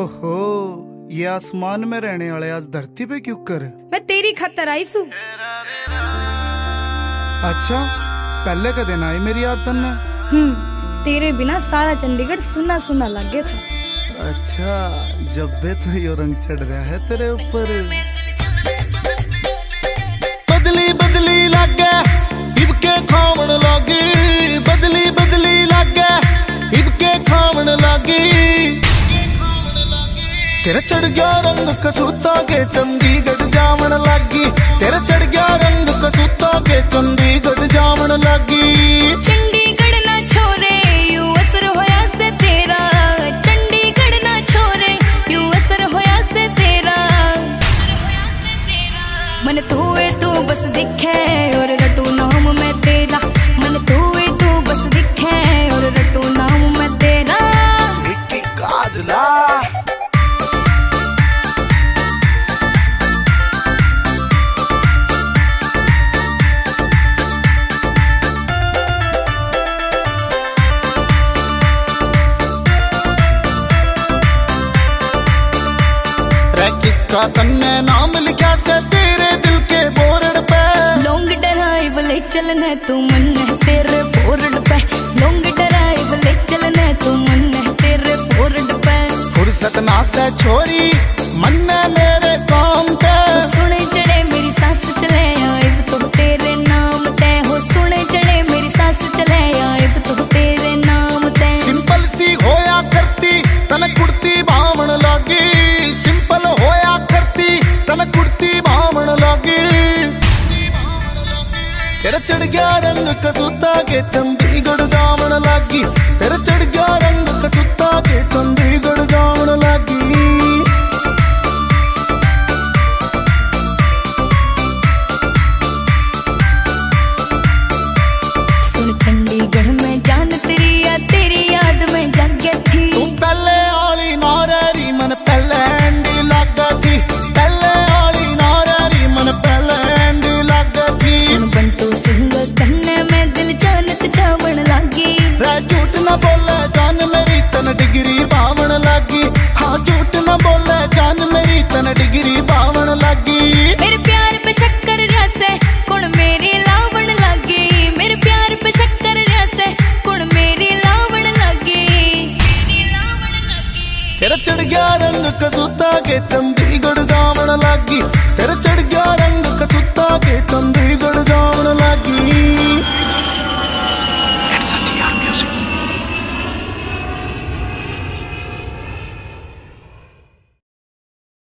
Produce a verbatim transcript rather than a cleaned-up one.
ओहो, ये आसमान में रहने वाले आज धरती पे क्यों कर? मैं तेरी खतर आई सू। अच्छा, पहले का दिन आई मेरी याद तन्ने। हम्म, तेरे बिना सारा चंडीगढ़ सुना सुना लगे था। अच्छा, जब भी तो यो रंग चढ़ रहा है तेरे ऊपर। बदली बदली लागे इबके खावन लागी, बदली बदली लागे इबके खावन लागी। तेरा चढ़ गया रंग कसूता के चंडीगढ़ जावन लागी, तेरा चढ़ गया रंग कसूता के चंडीगढ़ जावन लागी। चंडीगढ़ ना छोरे यू असर होया से तेरा, चंडीगढ़ ना छोरे यू असर होया से तेरा। मन तू है तू बस दिखे और रटू नाम मैं तेरा, मन तू है तू बस दिखे और रटू नाम मैं तेरा। मिट्टी काजला किसका तन्ने नाम लिखा से तेरे दिल के बोर्ड पे। लॉन्ग ड्राइव ले चलने तू मन है तेरे बोर्ड पे, लॉन्ग ड्राइव ले चलने तू मन है तेरे बोर्ड पे। फुर्सत ना से छोरी मन मेरे काम पे, सुने चले मेरी सास चले आइब तो तेरे नाम ते हो, सुने चले मेरी सास चले आइब तो तेरे नाम ते। सिंपल सी होया करती तन कुर्ती भावण लागी, सिंपल होया करती तन कुर्ती भावण लागी। तेरा चढ़ गया रंग कसूता के चंडीगढ़ जावन लागी, तेरा चढ़ गया रंग कसूता के चंडीगढ़ जावन